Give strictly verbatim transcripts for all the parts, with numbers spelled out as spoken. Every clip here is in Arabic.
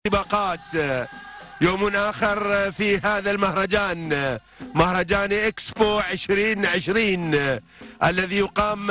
سباقات. يوم آخر في هذا المهرجان، مهرجان إكسبو عشرين عشرين الذي يقام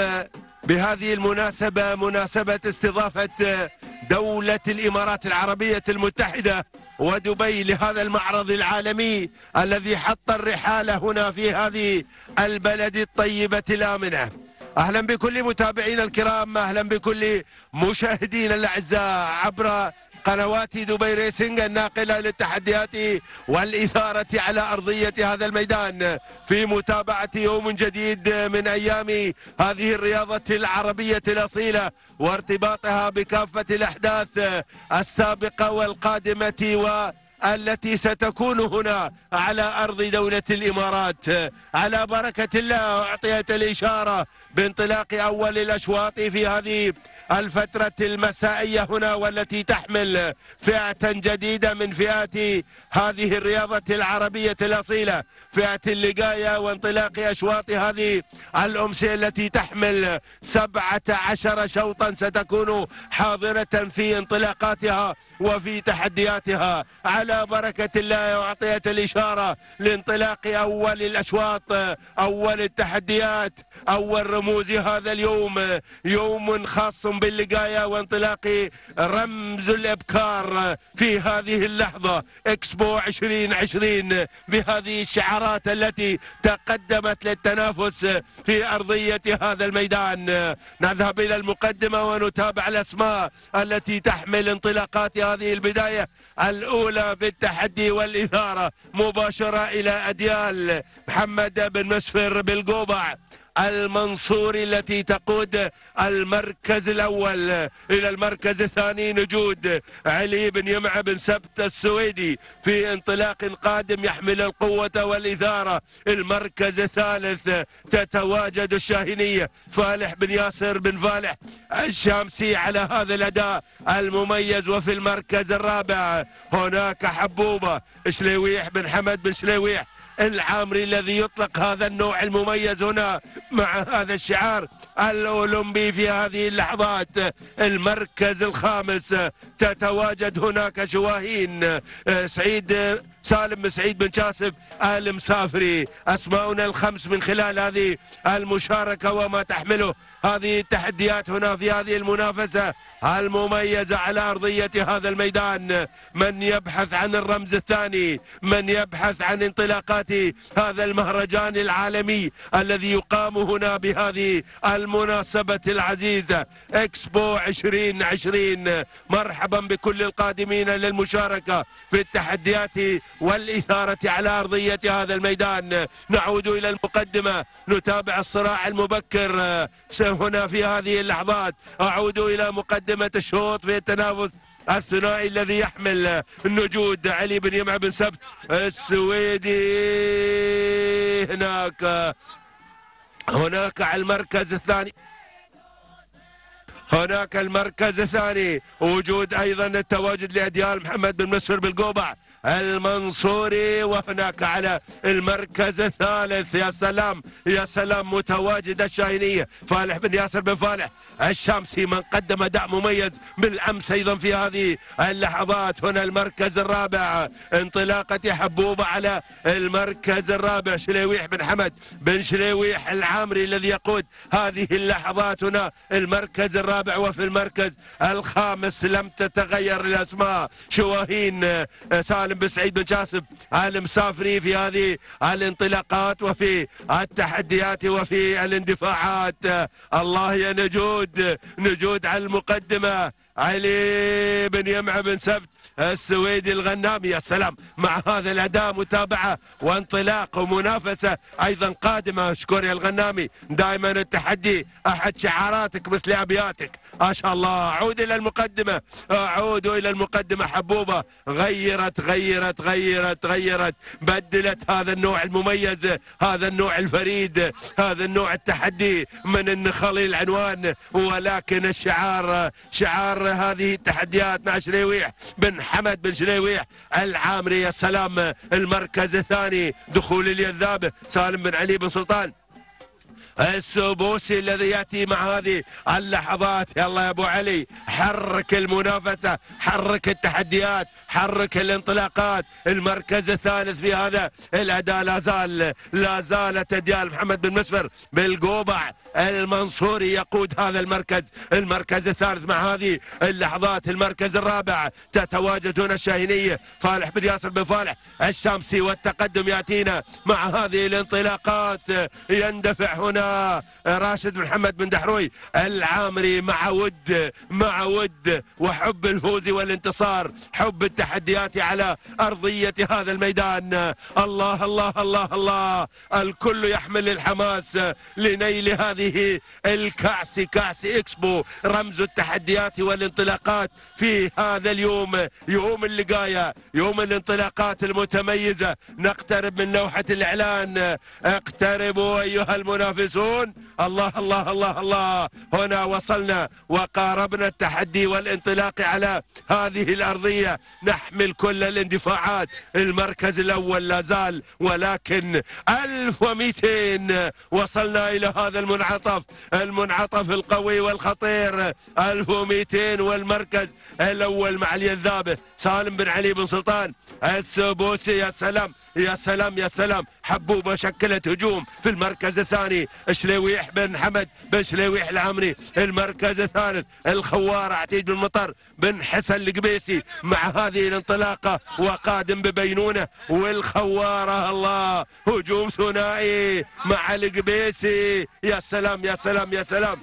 بهذه المناسبة، مناسبة استضافة دولة الإمارات العربية المتحدة ودبي لهذا المعرض العالمي الذي حط الرحال هنا في هذه البلد الطيبة الآمنة. أهلا بكل متابعينا الكرام، أهلا بكل مشاهدينا الأعزاء عبر قنوات دبي ريسنج الناقلة للتحديات والإثارة على أرضية هذا الميدان، في متابعة يوم جديد من أيام هذه الرياضة العربية الأصيلة وارتباطها بكافة الأحداث السابقة والقادمة و التي ستكون هنا على أرض دولة الإمارات. على بركة الله أعطيت الإشارة بانطلاق أول الأشواط في هذه الفترة المسائية هنا، والتي تحمل فئة جديدة من فئات هذه الرياضة العربية الأصيلة، فئة اللقاية، وانطلاق أشواط هذه الأمسية التي تحمل سبعة عشر شوطا ستكون حاضرة في انطلاقاتها وفي تحدياتها. على بركة الله أعطيت الإشارة لانطلاق أول الأشواط، أول التحديات، أول رموز هذا اليوم، يوم خاص باللقاية وانطلاق رمز الإبكار في هذه اللحظة. إكسبو عشرين عشرين بهذه الشعارات التي تقدمت للتنافس في أرضية هذا الميدان. نذهب إلى المقدمة ونتابع الأسماء التي تحمل انطلاقات هذه البداية الأولى بالتحدي والإثارة، مباشرة إلى أديال محمد بن مسفر بالقوبع المنصوري التي تقود المركز الأول. إلى المركز الثاني نجود علي بن يمع بن سبت السويدي في انطلاق قادم يحمل القوة والإثارة. المركز الثالث تتواجد الشاهينية فالح بن ياسر بن فالح الشامسي على هذا الأداء المميز. وفي المركز الرابع هناك حبوبة شليويح بن حمد بن شليويح العامري الذي يطلق هذا النوع المميز هنا مع هذا الشعار الأولمبي في هذه اللحظات. المركز الخامس تتواجد هناك شواهين سعيد سالم بن سعيد بن شاسف المسافري. أسماؤنا الخمس من خلال هذه المشاركة وما تحمله هذه التحديات هنا في هذه المنافسة المميزة على أرضية هذا الميدان. من يبحث عن الرمز الثاني، من يبحث عن انطلاقات هذا المهرجان العالمي الذي يقام هنا بهذه المناسبة العزيزة إكسبو عشرين عشرين. مرحبا بكل القادمين للمشاركة في التحديات والإثارة على أرضية هذا الميدان. نعود إلى المقدمة، نتابع الصراع المبكر هنا في هذه اللحظات. أعود إلى مقدمة الشوط في التنافس الثنائي الذي يحمل النجود علي بن يمع بن سبت السويدي. هناك هناك على المركز الثاني، هناك المركز الثاني وجود أيضا التواجد لأديال محمد بن مسفر بالقوبع المنصوري. وهناك على المركز الثالث يا سلام يا سلام متواجد الشاهينية فالح بن ياسر بن فالح الشامسي من قدم أداء مميز بالأمس أيضا في هذه اللحظات. هنا المركز الرابع انطلاقة حبوبة على المركز الرابع شليويح بن حمد بن شليويح العامري الذي يقود هذه اللحظات. هنا المركز الرابع. وفي المركز الخامس لم تتغير الأسماء، شواهين سالم بن سعيد بن جاسم المسافري في هذه الانطلاقات وفي التحديات وفي الاندفاعات. الله يا نجود، نجود على المقدمة علي بن يمع بن سبت السويدي الغنامي. يا سلام مع هذا الأداء، متابعة وانطلاق ومنافسة أيضا قادمة. اشكر يا الغنامي، دائما التحدي أحد شعاراتك مثل أبياتك ما شاء الله. أعود إلى المقدمة، أعود إلى المقدمة. حبوبة غيرت غيرت غيرت غيرت بدلت هذا النوع المميز، هذا النوع الفريد، هذا النوع التحدي من النخل العنوان، ولكن الشعار شعار هذه التحديات مع شليويح بن حمد بن شليويح العامري. يا سلام المركز الثاني دخول اليذاب سالم بن علي بن سلطان السبوسي الذي يأتي مع هذه اللحظات. يلا يا أبو علي، حرك المنافسة، حرك التحديات، حرك الانطلاقات. المركز الثالث في هذا الأداء لا زال لا زال تديال محمد بن مسفر بالقوبع المنصوري يقود هذا المركز. المركز الثالث مع هذه اللحظات. المركز الرابع تتواجد هنا الشاهينية فالح بن ياسر بن فالح الشامسي، والتقدم يأتينا مع هذه الانطلاقات. يندفع هنا راشد بن محمد بن دحروي العامري مع ود مع ود وحب الفوز والانتصار، حب التحديات على أرضية هذا الميدان. الله الله الله الله، الكل يحمل الحماس لنيل هذه الكأس، كأس إكسبو، رمز التحديات والانطلاقات في هذا اليوم، يوم اللقاية، يوم الانطلاقات المتميزة. نقترب من لوحة الإعلان، اقتربوا أيها المنافسون. الله الله الله الله، هنا وصلنا وقاربنا التحدي والانطلاق على هذه الأرضية. نحمل كل الاندفاعات. المركز الأول لا زال، ولكن ألف ومئتين وصلنا إلى هذا المنعطف، المنعطف القوي والخطير. ألف ومئتين والمركز الأول مع اليذابه سالم بن علي بن سلطان السبوسي. يا سلام يا سلام يا سلام، حبوبة شكلت هجوم في المركز الثاني. شليويح بن حمد بن شليويح العامري. المركز الثالث الخوار عتيج بن مطر بن حسن القبيسي مع هذه الانطلاقة وقادم ببينونة. والخوارة الله، هجوم ثنائي مع القبيسي. يا سلام يا سلام يا سلام.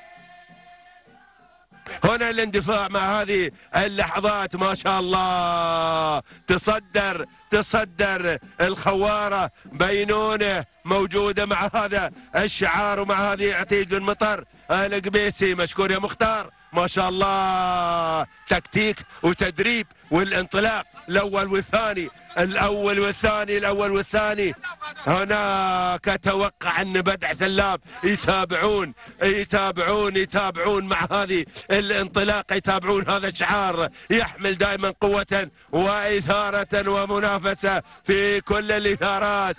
هنا الاندفاع مع هذه اللحظات، ما شاء الله. تصدر تصدر الخوارة، بينونة موجودة مع هذا الشعار ومع هذه عتيج بن مطر القبيسي. مشكور يا مختار، ما شاء الله، تكتيك وتدريب والانطلاق. الأول والثاني الأول والثاني الأول والثاني. هناك أتوقع أن بدع ثلاب يتابعون يتابعون يتابعون مع هذه الانطلاقة، يتابعون هذا الشعار يحمل دائما قوة وإثارة ومنافسة في كل الإثارات.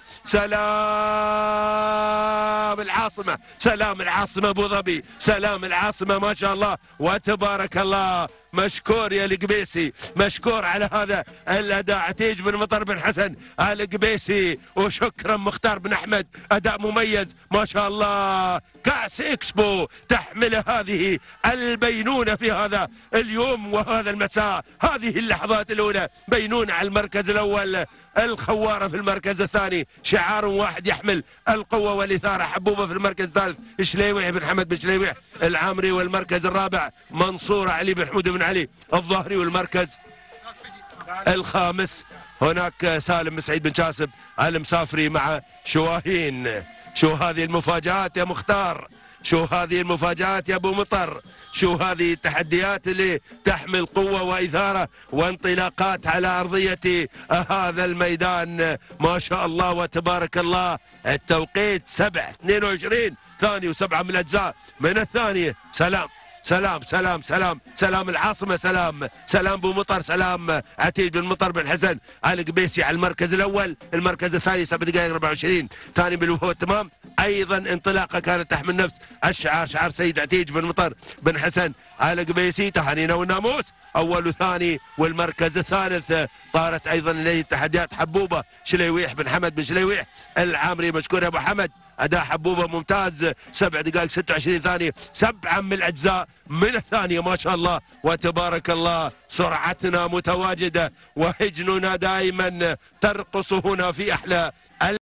سلام العاصمة، سلام العاصمة أبو ظبي، سلام العاصمة، ما شاء الله وتبارك الله. مشكور يا القبيسي، مشكور على هذا الأداء. عتيج بن مطر بن حسن القبيسي، وشكرا مختار بن أحمد، أداء مميز ما شاء الله. كأس إكسبو تحمل هذه البينونة في هذا اليوم وهذا المساء. هذه اللحظات الأولى، بينونة على المركز الأول، الخوارة في المركز الثاني، شعار واحد يحمل القوة والإثارة. حبوبة في المركز الثالث شليويح بن حمد بن شليويح العامري، والمركز الرابع منصور علي بن حمود بن علي الظاهري، والمركز الخامس هناك سالم بن سعيد بن جاسب المسافري مع شواهين. شو هذه المفاجآت يا مختار، شو هذه المفاجآت يا ابو مطر، شو هذه التحديات اللي تحمل قوة وإثارة وانطلاقات على أرضية هذا الميدان. ما شاء الله وتبارك الله. التوقيت سبعة اثنين وعشرين ثانية وسبعة من الأجزاء من الثانية. سلام سلام سلام سلام سلام العاصمة، سلام سلام ابو مطر، سلام عتيج بن مطر بن حسن القبيسي على المركز الأول. المركز الثاني سبع دقائق أربعة وعشرين ثاني بالوفوة تمام. أيضا انطلاقة كانت تحمل نفس الشعار، شعار سيد عتيج بن مطر بن حسن القبيسي. تهانينا والناموس أول وثاني. والمركز الثالث طارت أيضا إليه التحديات. حبوبة شليويح بن حمد بن شليويح العامري. مشكور يا أبو حمد، أداء حبوبة ممتاز. سبع دقائق ستة وعشرين ثانية، سبعة من الأجزاء من الثانية، ما شاء الله وتبارك الله. سرعتنا متواجدة وحجننا دائما ترقص هنا في أحلى